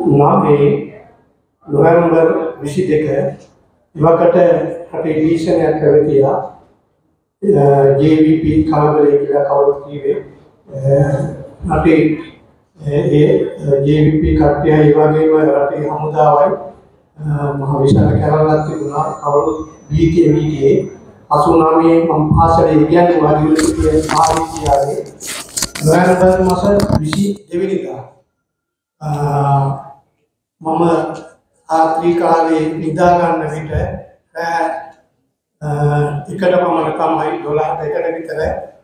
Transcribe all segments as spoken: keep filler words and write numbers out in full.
නවයේ නොවැම්බර් විසිදෙක ඉවකට අපේ විශ්වවිද්‍යාලයක් පැවතියා ජේ වී පී කලබලයේ කියලා කවුරුත් කිව්වේ අපේ ඒ ජේ වී පී කට්ටිය ඒ වගේම රටේ හමුදාවයි මහ විශාල කැරල්ලක් තිබුණා කවුරුත් බීකේ බීකේ අසුනාමයේ මම පාසලේ ඉගෙන වාඩිවෙලා ආවිතියාවේ නොවැම්බර් මාස විසිදෙක වෙනිදා මම ආත්‍රී කාලේ නිදා ගන්න විට එකට පමණ තමයි දොළහට එකට විතර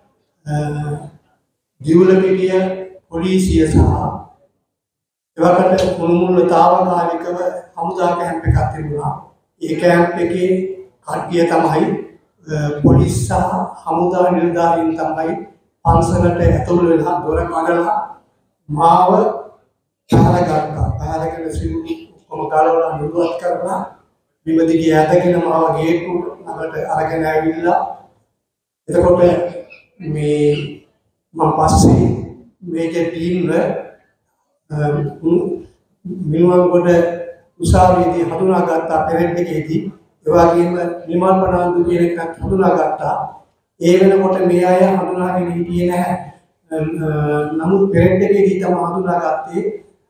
දිවුලපිටිය පොලිසිය සහ එවකට කුණුමුල්ල තාවකාලිකව හමුදා කැම්ප් එකක් තිබුණා. ඒ කැම්ප් එකේ කට්ටිය තමයි පොලිස් සහ හමුදා නිලධාරීන් තමයි පන්සලට ඇතුළු වෙලා දොර කඩලා මාව පහරගත්තා. පහරගෙන සිවුරු කොම ගාලවලා නිරුවත් කරලා විමදිගේ ඇදගෙන මාව ගේට්ටු ළඟට අරගෙන ආවිල්ලා එතකොට මේ මම පස්සේ මේකේ ටීම්ව මිනුවන්ගොඩ උසාවියේදී හඳුනාගත්තා පෙරෙඩ් එකේදී ඒ වගේම නිමල් පනාන්දු කියන එකක් හඳුනාගත්තා. ඒ වෙනකොට මේ අය හඳුනාගෙන හිටියේ නැහැ. නමුත් පෙරෙඩ් එකේදී තමයි හඳුනාගත්තේ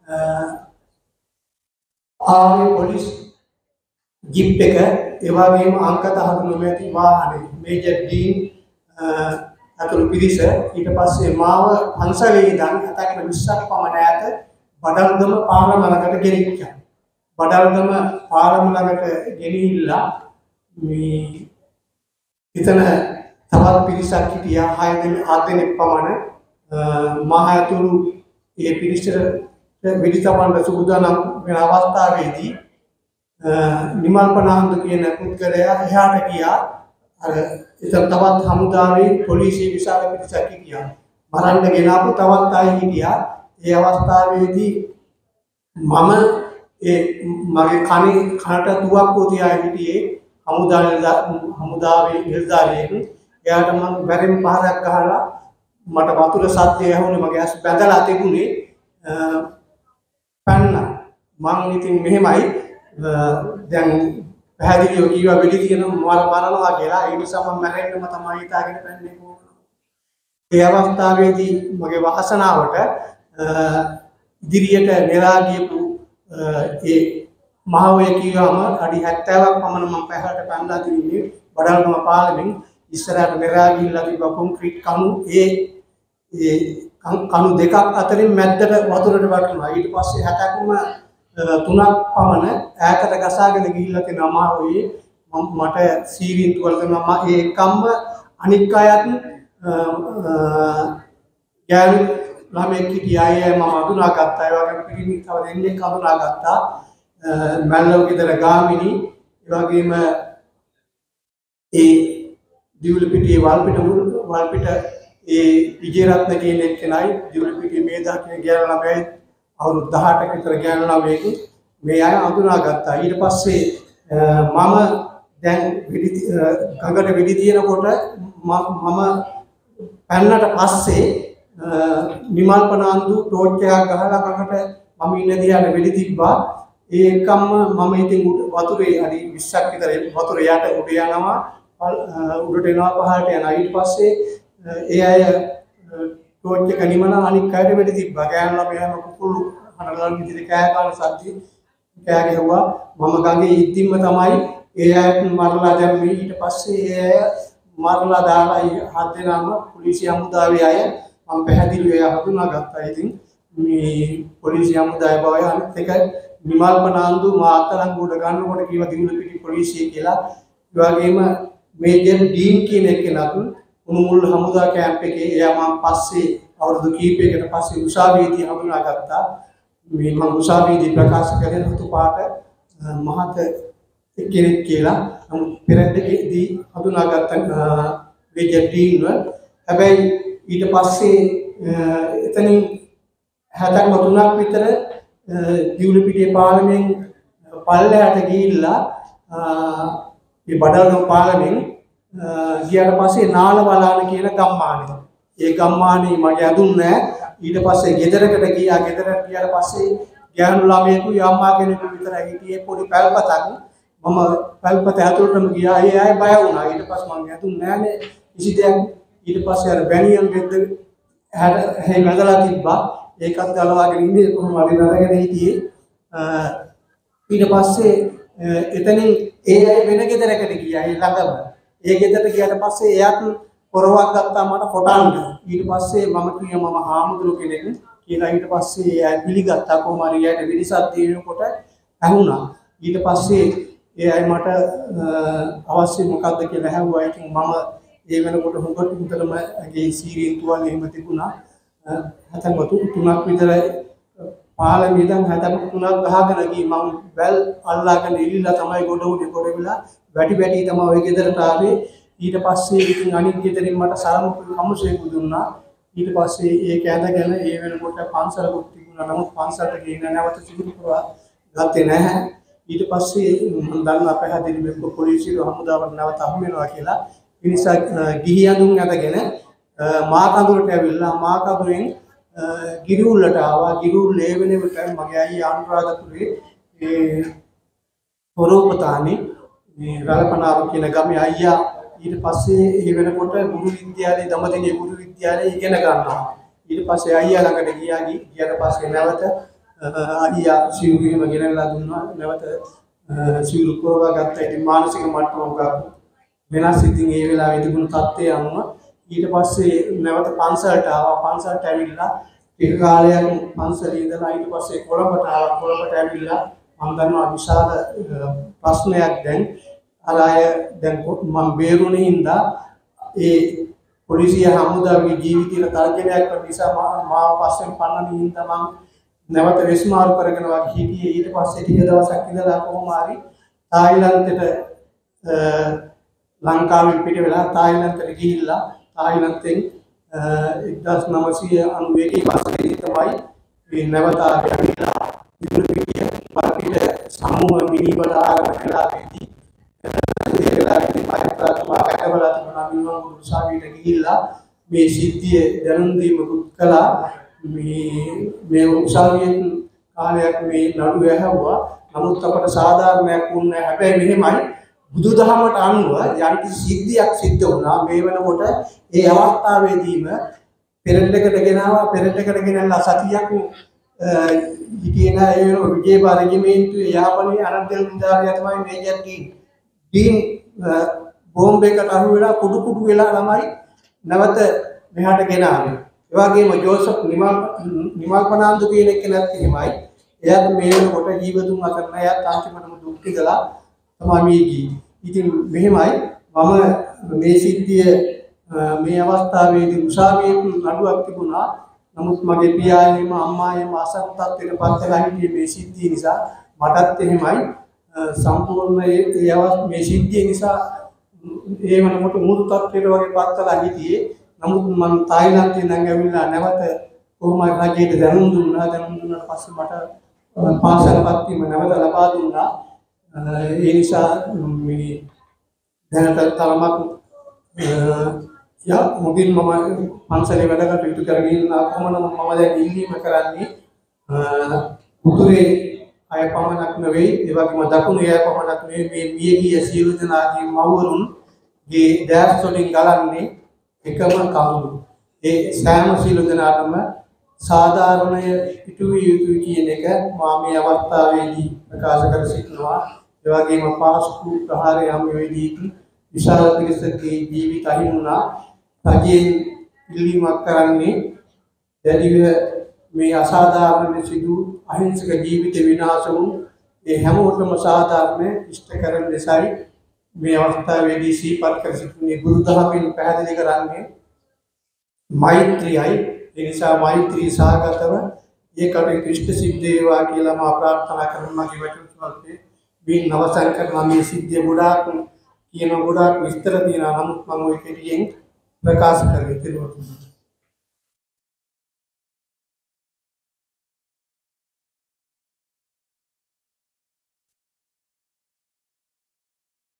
ආවේ පොලිස් ජීප් එක ඒ වගේම අංක දහතුන නොමැති වාහනේ මේජර් ඩීන් අතුරු පිරිස ඊට පස්සේ මාව පන්සලේ ඉඳන් අතකට විස්සක් පමණ ඈත බඩල්ගම පාරම ළඟට ගෙනිච්චා. බඩල්ගම පාරම ළඟට ගෙනිහිල්ලා මේ එතන තවත් පිරිසක් හිටියා හය දෙනෙක් හත් දෙනෙක් පමණ මහ අතුරු ඒ පිරිසට වෙඩි තබන්න සූදානම් වෙන අවස්ථාවේදී නිමල් පනාන්දු කියන පුද්ගලයා එහාට ගියා. අර එතන තවත් හමුදාවේ පොලිසිය විශාල පිරිසක් හිටියා. මරන්න ගෙනාපු තවත් අය හිටියා. ඒ අවස්ථාවේදී මම ඒ මගේ කනේ කනට තුවක්කුව තියා හිටියේ හමුදා හමුදාවේ නිලධාරියෙක්. එයාට මම බැරිම පහරක් ගහලා මට වතුර සද්දය ඇහුනේ මගේ ඇස් බැඳලා තිබුණේ පන්න මම ඉතින් මෙහෙමයි දැන් පැහැදිලිව කීවා වෙඩි තියෙන මර මරනවා කියලා ඒ නිසා මම මැරෙන්නම තමයි හිතාගෙන පැන්නේ කොහොමද. ඒ අවස්ථාවේදී මගේ වාසනාවට ඉදිරියට නෙලා ගියපු ඒ මහවැය කීවම අඩි හැත්තෑවක් පමණ මම පැහැරට පැනලා තිබුණේ බඩල්ගම පාලෙමින් ඉස්සරහට නෙලා ගිහිල්ලා තිබ්බ කොන්ක්‍රීට් කණු ඒ ඒ කණු දෙකක් අතරින් මැද්දට වතුරට වැටුණා. ඊට පස්සේ හැටක්ම තුනක් පමණ ඈතට ගසාගෙන ගිහිල්ලා තියෙන මහවැයේ මට සීරින්තු වල තමයි ඒ එකම්ම අනික් අයත් ගෑනු ළමෙක් හිටියා. අය මම අඳුනාගත්තා. ඒ වගේම පිරිමි තව දෙන්නෙක් අඳුනාගත්තා. මැල්ලව ගෙදර ගාමිණී ඒ වගේම ඒ දිවුලපිටියේ වල්පිට වල්පිට ඒ විජේරත්න කියන එක්කෙනයි දිවුලපිටියේ මේදා කියන ගෑනු ළමයි අවුරුදු දහඅටක විතර ගෑනු ළමයෙක් මේ අය අඳුනාගත්තා. ඊට පස්සේ මම දැන් වෙඩි ගඟට වෙඩි තියනකොට මම පැන්නට පස්සේ නිමල් පනාන්දු ටෝච් එකක් ගහලා ගඟට මම ඉන්න දිහාට වෙඩි තිබ්බා. ඒ එකම මම ඉතින් වතුරේ අඩි විස්සක් විතර වතුර යට උඩ යනවා උඩට එනවා පහළට යනවා. ඊට පස්සේ ඒ අය ටෝච් එක නිමලා අනික් අයට වෙඩි තිබ්බා. ගෑනු ළමයාම කුකුළු හනගල් විදිහට කෑ ගන්න සද්දි කෑ ගැහුවා. මම ගඟේ ඉද්දින්ම තමයි ඒ අයත් මරලා දැම්මේ. ඊට පස්සේ ඒ අය මරලා දාලා හත් දෙනාම පොලිසිය හමුදාවේ අය මම පැහැදිලිව එයා හඳුනාගත්තා. ඉතින් මේ පොලිසිය හමුදාවේ බව අනිත් එක නිමල් පනාන්දු මා අත්අඩංගුවට ගන්නකොට කිව්වා දිවුලපිටිය පොලිසිය කියලා. ඒ වගේම මේජර් ඩීන් කියන එක්කෙනත් කුණුමුල්ල හමුදා කැම්ප් එකේ එයා මම පස්සේ අවුරුදු කීපයකට පස්සේ උසාවියේදී හඳුනාගත්තා. මේ මම උසාවියේදී ප්‍රකාශ කරන හතු පාට මහත කෙනෙක් කියලා. නමුත් පෙරෙඩ් එකේදී හඳුනාගත්ත මේජර් ඩීන්ව. හැබැයි ඊට පස්සේ එතනින් හැතැම්ම තුනක් විතර දිවුලපිටියේ පාලමෙන් පල්ලෙහාට ගිහිල්ලා මේ බඩල්ගම පාලමෙන් ගියාට පස්සේ නාලවලාන කියන ගම්මානේ. ඒ ගම්මානේ මට ඇදුන්නේ නැහැ. ඊට පස්සේ ගෙදරකට ගියා. ගෙදරට ගියාට පස්සේ ගෑනු ළමයෙකු අම්මා කෙනෙකු විතරයි හිටියේ පොඩි පැල්පතක් මම පැල්පත ඇතුළටම ගියා ඒ අය බය වුණා ඊට පස්සේ මම ඇතුන් නෑනේ කිසි දෙයක් ඊට පස්සේ අර බැනියම් බෙද්ද හැට හේ මැදලා තිබ්බා ඒකත් ගලවාගෙන ඉන්නේ කොහොම හරි නරගෙන හිටියේ ඊට පස්සේ එතනින් ඒ අය වෙන ගෙදරකට ගියා ඒ ළඟම ඒ ගෙදරට ගියාට පස්සේ එයාත් පොරවක් ගත්තා මට කොටන්න ඊට පස්සේ මම කිව්වා මම හාමුදුරු කෙනෙක් කියලා ඊට පස්සේ එයා පිළිගත්තා කොහොම හරි එයාට විරිසක් දෙනකොට ඇහුණා ඊට පස්සේ ඒ අය මට අවශ්‍ය මොකක්ද කියලා ඇහුවා ඉතින් මම ඒ වෙනකොට හුඟක් උන්ටම ඇගේ සීරීන් තුවාල එහෙම තිබුණා හතම තුනක් විතර පාලම ඉඳන් හතම තුනක් ගහගෙන ගිහින් මම වැල් අල්ලාගෙන ඉලිලා තමයි ගොඩ උඩේ ගොඩ වෙලා වැටි වැටි තමයි ওই ගෙදරට ආවේ ඊට පස්සේ ඉතින් අනිත් ගෙදරින් මට සරම කමුසෙකු දුන්නා ඊට පස්සේ ඒක ඇඳගෙන ඒ වෙනකොට පන්සලකුත් තිබුණා නමුත් පන්සලට ගිහින් නැවත සිදුරු කරා ගත්තේ නැහැ ඊට පස්සේ මම දන්නා පැහැදිලි මෙන්න පොලිසිය හමුදාවට නැවත අහු වෙනවා කියලා ඒ නිසා ගිහි අඳුන් ඇඳගෙන මා කඳුරට ඇවිල්ලා මා කඳුරෙන් ගිරිඋල්ලට ආවා ගිරිඋල්ල ඒ වෙනකොට මගේ අයියා අනුරාධපුරේ ඒ පොරොපතානි මේ රලපනාව කියන ගමේ අයියා ඊට පස්සේ ඒ වෙනකොට ගුරු විද්‍යාලයේ දඹදිවේ ගුරු විද්‍යාලයේ ඉගෙන ගන්නවා ඊට පස්සේ අයියා ළඟට ගියා ගියාට පස්සේ නැවත අයියා සිවුරුම ගෙනල්ලා දුන්නා නැවත සිවුරු කරවා ගත්තා ඉතින් මානසික මට්ටමක වෙනස් ඉතින් ඒ වෙලාවේ තිබුණු තත්ත්වය අනුව ඊට පස්සේ නැවත පන්සලට ආවා පන්සලට ඇවිල්ලා ටික කාලයක් පන්සලේ ඉඳලා ඊට පස්සේ කොළඹට ආවා කොළඹට ඇවිල්ලා මම දන්නවා විශාල ප්‍රශ්නයක් දැන් අර අය දැන් මම බේරුණේ හින්දා ඒ පොලිසිය හමුදාවේ ජීවිතේට තර්ජනයක් කරන නිසා මාව පස්සෙන් පන්නන හින්දා මම නැවත විස්මාරු කරගෙන වගේ හිටියේ ඊට පස්සේ ටික දවසක් ඉඳලා කොහොම හරි තායිලන්තෙට ලංකාවෙන් පිට වෙලා තායිලන්තෙට ගිහිල්ලා තායිලන්තෙන් එක්දාස් නවසිය අනූ එකේ පස්සේ තමයි මේ නැවත ආවිලා ඉතුරු පිටිය පාටිල සමූහ මිනිවල ආරම්භලාදී ඒ වෙලාවේදී පාරාත්මක කටවලා තිබුණා මිනිවුන් උසාවියට ගිහිල්ලා මේ සිද්ධිය දැනුම් දීමකුත් කළා මේ මේ උසාවියෙන් කාලයක් මේ නඩුව ඇහුවා නමුත් අපට සාධාරණයක් වුණේ හැබැයි මෙහෙමයි බුදුදහමට අනුව යම් සිද්ධියක් සිද්ධ වුණා මේ වෙනකොට ඒ අවස්ථාවේදීම පෙරෙල්ලකට ගෙනාවා පෙරෙල්ලකට ගෙනල්ලා සතියක් හිටියේ නෑ ඒ වෙන විජේබා රෙජිමේන්තුවේ යාපනයේ අනන්තල් නිලධාරියා තමයි මේජර් ඩීන් ඩීන් බෝම්බයකට අහු වෙලා කුඩු කුඩු වෙලා ළමයි නැවත මෙහාට ගෙනාවේ ඒ වගේම ජෝසප් නිමල් නිමල් පනාන්දු කියන කෙනෙක් එහෙමයි එයාත් මේ වෙනකොට ජීවතුන් අතර නෑ එයාත් අන්තිමටම දුක් ටිකලා තමයි මේ ගියේ. ඉතින් මෙහෙමයි මම මේ සිද්ධිය මේ අවස්ථාවේදී උසාවියේ නඩුවක් තිබුණා. නමුත් මගේ පියාණෙම අම්මායෙම අසත්තත්වයට පත් වෙලා හිටියේ මේ සිද්ධිය නිසා මටත් එහෙමයි සම්පූර්ණ ඒ මේ සිද්ධිය නිසා ඒ වෙනකොට මුළු තත්ත්වයට වගේ පත් වෙලා හිටියේ. නමුත් මම තායිලන්තේ නම් ඇවිල්ලා නැවත කොහොම හරි රජයට දැනුම් දුන්නා. දැනුම් දුන්නාට පස්සේ මට පාසල්පත් වීම නැවත ලබා දුන්නා. ඒ නිසා මේ දැනට තරමක් යා මොකින් මම පන්සලේ වැඩ කටයුතු කරගෙන ඉන්නා කොහොමද මම දැන් ඉල්ලීම කරන්නේ උතුරේ අය පමණක් නෙවෙයි ඒ වගේම දකුණේ අය පමණක් නෙවෙයි මේ මියගිය සියලු දෙනාගේ මව්වරුන්ගේ දැස් වලින් ගලන්නේ එකම කවුරු ඒ සෑම සියලු දෙනාටම සාධාරණය පිටුවිය යුතුයි කියන එක මා මේ අවස්ථාවේදී ප්‍රකාශ කර සිටිනවා. ඒ වගේම පාස්කු ප්‍රහාරය යම් වේදී විශාල පිරිසකගේ ජීවිත අහිමි වුණා. රජයෙන් ඉල්ලීමක් කරන්නේ දැඩිව මේ අසාධාරණ සිදු අහිංසක ජීවිත විනාශ වුණු ඒ හැමෝටම සාධාරණ ඉෂ්ට කරන දෙසයි මේ අවස්ථාවේදී සිහිපත් කර සිටින්නේ. බුදුදහමින් පැහැදිලි කරන්නේ මෛත්‍රියයි. ඒ නිසා මෛත්‍රී සාගතව ඒ කටයුතු ඉෂ්ට සිද්ධ වේවා කියලා මා ප්‍රාර්ථනා කරනවා. මගේ වචන ස්වල්පේ මේ නවසන් කරන මේ සිද්ධිය ගොඩාක් කියන ගොඩාක් විස්තර තියෙනවා. නමුත් මම ඔය කෙටියෙන් ප්‍රකාශ කරගෙන ඉතිරි